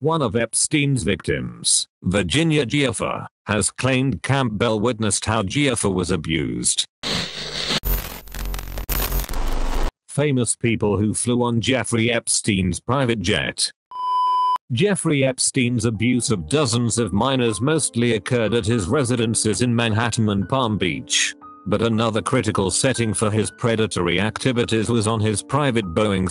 One of Epstein's victims, Virginia Giuffer, has claimed Campbell witnessed how Giuffer was abused. Famous people who flew on Jeffrey Epstein's private jet. Jeffrey Epstein's abuse of dozens of minors mostly occurred at his residences in Manhattan and Palm Beach. But another critical setting for his predatory activities was on his private Boeing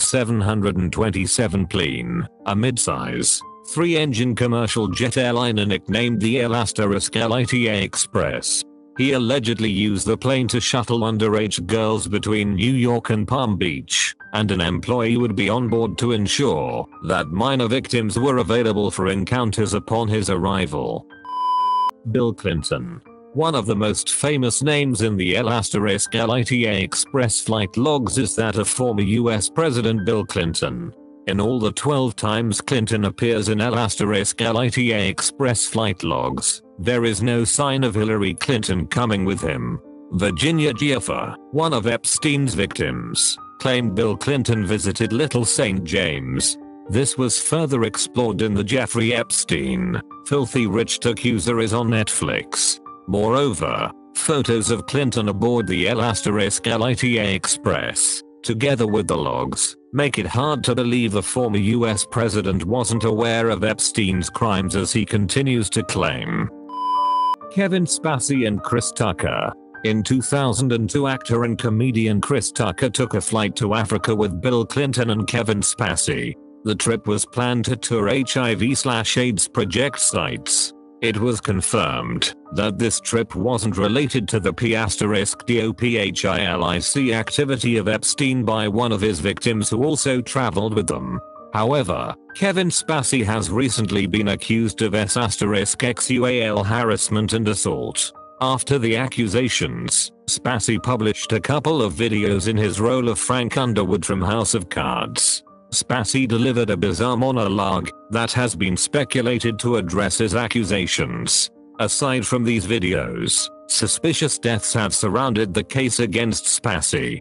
727 plane, a midsize, 3-engine commercial jet airliner nicknamed the LITA Express. He allegedly used the plane to shuttle underage girls between New York and Palm Beach, and an employee would be on board to ensure that minor victims were available for encounters upon his arrival. Bill Clinton. One of the most famous names in the LITA Express flight logs is that of former US President Bill Clinton. In all the 12 times Clinton appears in LITA Express flight logs, there is no sign of Hillary Clinton coming with him. Virginia Giuffer, one of Epstein's victims, claimed Bill Clinton visited Little St. James. This was further explored in the Jeffrey Epstein, Filthy Rich Accuser is on Netflix. Moreover, photos of Clinton aboard the LITA Express, together with the logs, make it hard to believe a former US president wasn't aware of Epstein's crimes as he continues to claim. Kevin Spacey and Chris Tucker. In 2002, actor and comedian Chris Tucker took a flight to Africa with Bill Clinton and Kevin Spacey. The trip was planned to tour HIV/AIDS project sites. It was confirmed that this trip wasn't related to the P***DOPHILIC activity of Epstein by one of his victims who also traveled with them. However, Kevin Spacey has recently been accused of S***XUAL harassment and assault. After the accusations, Spacey published a couple of videos in his role of Frank Underwood from House of Cards. Spacey delivered a bizarre monologue that has been speculated to address his accusations. Aside from these videos, suspicious deaths have surrounded the case against Spacey.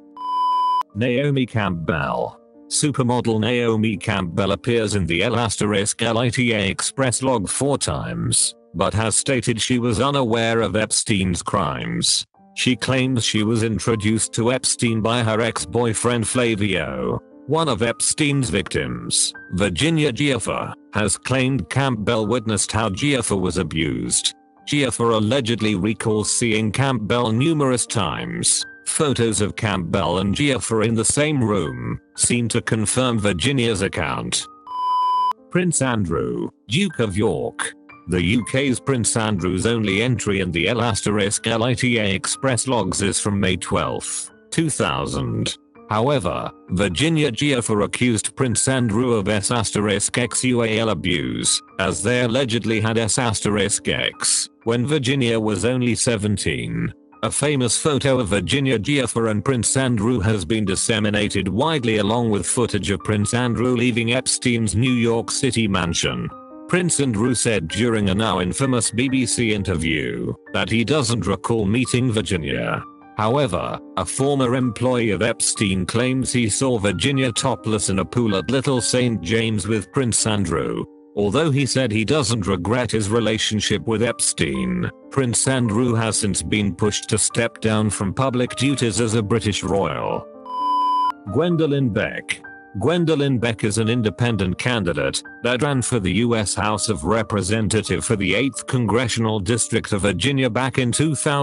Naomi Campbell. Supermodel Naomi Campbell appears in the LITA Express log 4 times, but has stated she was unaware of Epstein's crimes. She claims she was introduced to Epstein by her ex-boyfriend Flavio. One of Epstein's victims, Virginia Giuffer, has claimed Campbell witnessed how Giuffer was abused. Giuffer allegedly recalls seeing Campbell numerous times. Photos of Campbell and Giuffer in the same room seem to confirm Virginia's account. Prince Andrew, Duke of York. The UK's Prince Andrew's only entry in the LITA Express logs is from May 12, 2000. However, Virginia Giuffer accused Prince Andrew of S***XUAL abuse, as they allegedly had S***X when Virginia was only 17. A famous photo of Virginia Giuffer and Prince Andrew has been disseminated widely along with footage of Prince Andrew leaving Epstein's New York City mansion. Prince Andrew said during a now infamous BBC interview that he doesn't recall meeting Virginia. However, a former employee of Epstein claims he saw Virginia topless in a pool at Little St. James with Prince Andrew. Although he said he doesn't regret his relationship with Epstein, Prince Andrew has since been pushed to step down from public duties as a British royal. Gwendolyn Beck. Gwendolyn Beck is an independent candidate that ran for the US House of Representatives for the 8th Congressional District of Virginia back in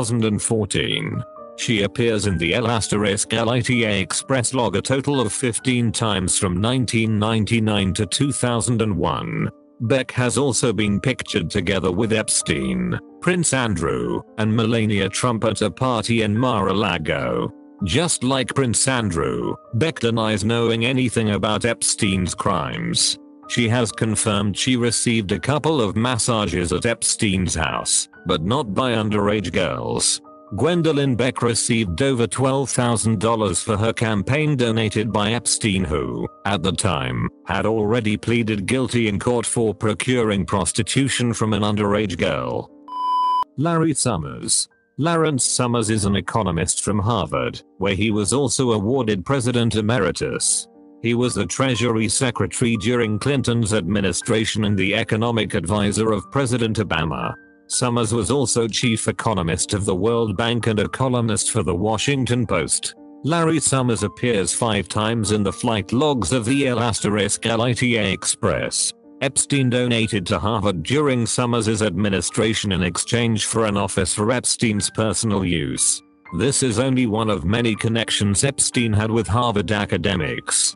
2014. She appears in the LITA Express log a total of 15 times from 1999 to 2001. Beck has also been pictured together with Epstein, Prince Andrew, and Melania Trump at a party in Mar-a-Lago. Just like Prince Andrew, Beck denies knowing anything about Epstein's crimes. She has confirmed she received a couple of massages at Epstein's house, but not by underage girls. Gwendolyn Beck received over $12,000 for her campaign donated by Epstein, who, at the time, had already pleaded guilty in court for procuring prostitution from an underage girl. Larry Summers. Lawrence Summers is an economist from Harvard, where he was also awarded President Emeritus. He was the Treasury Secretary during Clinton's administration and the economic advisor of President Obama. Summers was also chief economist of the World Bank and a columnist for the Washington Post. Larry Summers appears 5 times in the flight logs of the L*LITA Express. Epstein donated to Harvard during Summers' administration in exchange for an office for Epstein's personal use. This is only one of many connections Epstein had with Harvard academics.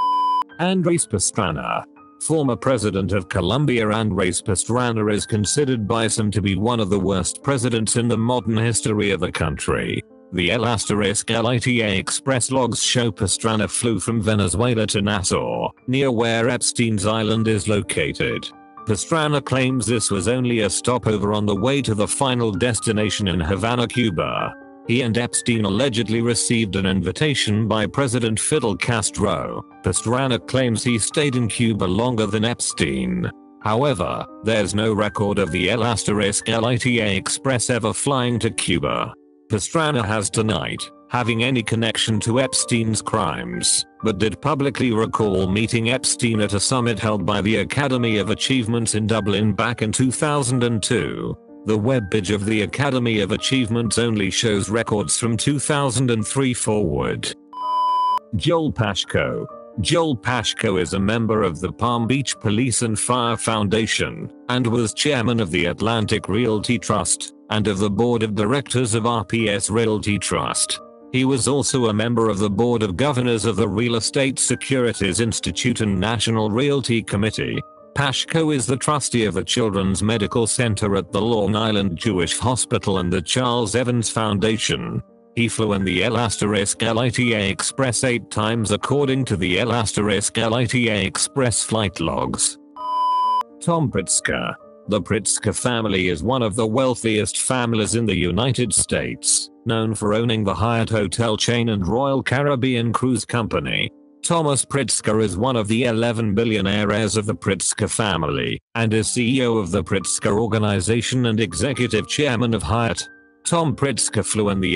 Andres Pastrana. Former president of Colombia Andres Pastrana is considered by some to be one of the worst presidents in the modern history of the country. The L*LITA Express logs show Pastrana flew from Venezuela to Nassau, near where Epstein's Island is located. Pastrana claims this was only a stopover on the way to the final destination in Havana, Cuba. He and Epstein allegedly received an invitation by President Fidel Castro. Pastrana claims he stayed in Cuba longer than Epstein. However, there's no record of the L*LITA Express ever flying to Cuba. Pastrana has denied having any connection to Epstein's crimes, but did publicly recall meeting Epstein at a summit held by the Academy of Achievements in Dublin back in 2002. The webpage of the Academy of Achievements only shows records from 2003 forward. Joel Pashko. Joel Pashko is a member of the Palm Beach Police and Fire Foundation, and was chairman of the Atlantic Realty Trust, and of the board of directors of RPS Realty Trust. He was also a member of the board of governors of the Real Estate Securities Institute and National Realty Committee. Pashko is the trustee of the Children's Medical Center at the Long Island Jewish Hospital and the Charles Evans Foundation. He flew in the L*LITA Express 8 times according to the L*LITA Express flight logs. Tom Pritzker. The Pritzker family is one of the wealthiest families in the United States, known for owning the Hyatt hotel chain and Royal Caribbean Cruise Company. Thomas Pritzker is one of the 11 billionaire heirs of the Pritzker family, and is CEO of the Pritzker Organization and executive chairman of Hyatt. Tom Pritzker flew in the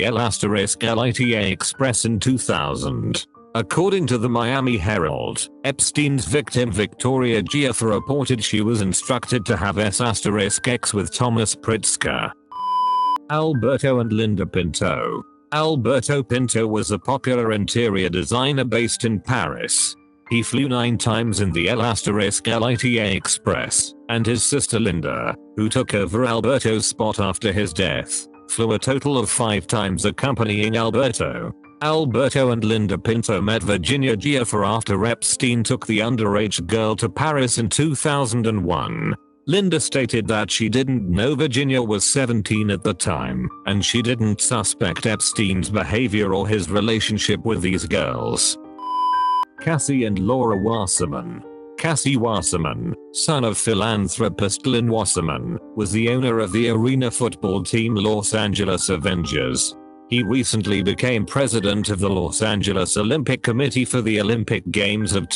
L*LITA Express in 2000. According to the Miami Herald, Epstein's victim Victoria Giaffa reported she was instructed to have S*X with Thomas Pritzker. Alberto and Linda Pinto. Alberto Pinto was a popular interior designer based in Paris. He flew 9 times in the L*LITA Express, and his sister Linda, who took over Alberto's spot after his death, flew a total of 5 times accompanying Alberto. Alberto and Linda Pinto met Virginia Giaffa after Epstein took the underage girl to Paris in 2001. Linda stated that she didn't know Virginia was 17 at the time, and she didn't suspect Epstein's behavior or his relationship with these girls. Cassie and Laura Wasserman. Cassie Wasserman, son of philanthropist Lynn Wasserman, was the owner of the arena football team Los Angeles Avengers. He recently became president of the Los Angeles Olympic Committee for the Olympic Games of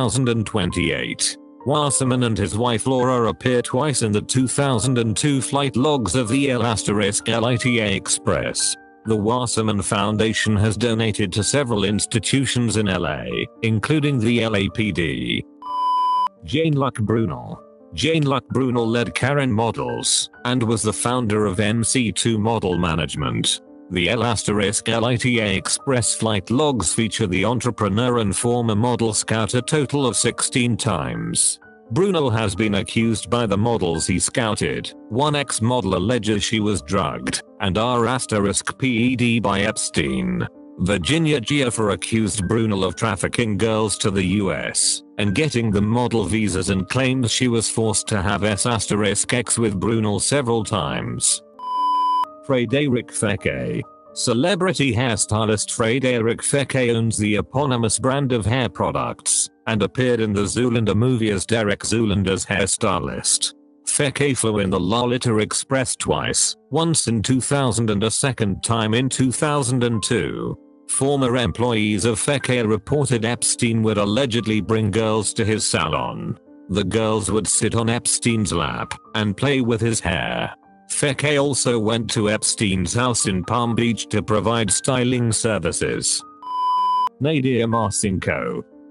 2028. Wasserman and his wife Laura appear twice in the 2002 flight logs of the L*LITA Express. The Wasserman Foundation has donated to several institutions in LA, including the LAPD. Jane Luck Brunel. Jane Luck Brunel led Karen Models, and was the founder of MC2 Model Management. The L*LITA Express flight logs feature the entrepreneur and former model scout a total of 16 times. Brunel has been accused by the models he scouted. One ex-model alleges she was drugged, and R**PED by Epstein. Virginia Giaffa accused Brunel of trafficking girls to the US, and getting them model visas, and claims she was forced to have S*X with Brunel several times. Frédéric Fekkai. Celebrity hairstylist Frédéric Fekkai owns the eponymous brand of hair products, and appeared in the Zoolander movie as Derek Zoolander's hairstylist. Fekkai flew in the Lolita Express twice, once in 2000 and a second time in 2002. Former employees of Fekkai reported Epstein would allegedly bring girls to his salon. The girls would sit on Epstein's lap and play with his hair. Fekkai also went to Epstein's house in Palm Beach to provide styling services. Nadia Marcinko.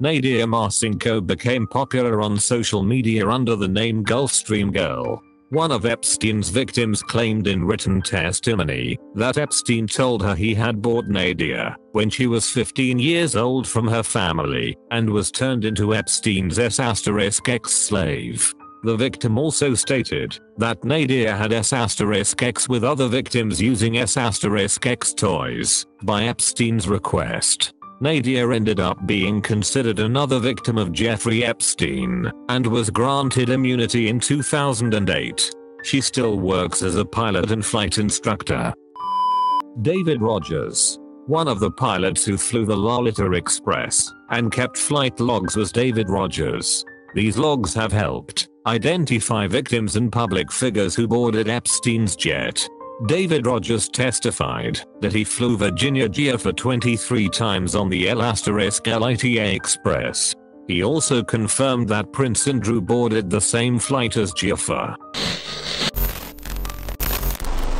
Nadia Marcinko became popular on social media under the name Gulfstream Girl. One of Epstein's victims claimed in written testimony that Epstein told her he had bought Nadia when she was 15 years old from her family and was turned into Epstein's S***X-slave. The victim also stated that Nadia had S***X with other victims using S***X toys by Epstein's request. Nadia ended up being considered another victim of Jeffrey Epstein and was granted immunity in 2008. She still works as a pilot and flight instructor. David Rogers. One of the pilots who flew the Lolita Express and kept flight logs was David Rogers. These logs have helped identify victims and public figures who boarded Epstein's jet. David Rogers testified that he flew Virginia Giuffre 23 times on the L***Lita Express. He also confirmed that Prince Andrew boarded the same flight as Giuffre.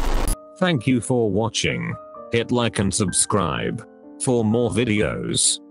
Thank you for watching. Hit like and subscribe for more videos.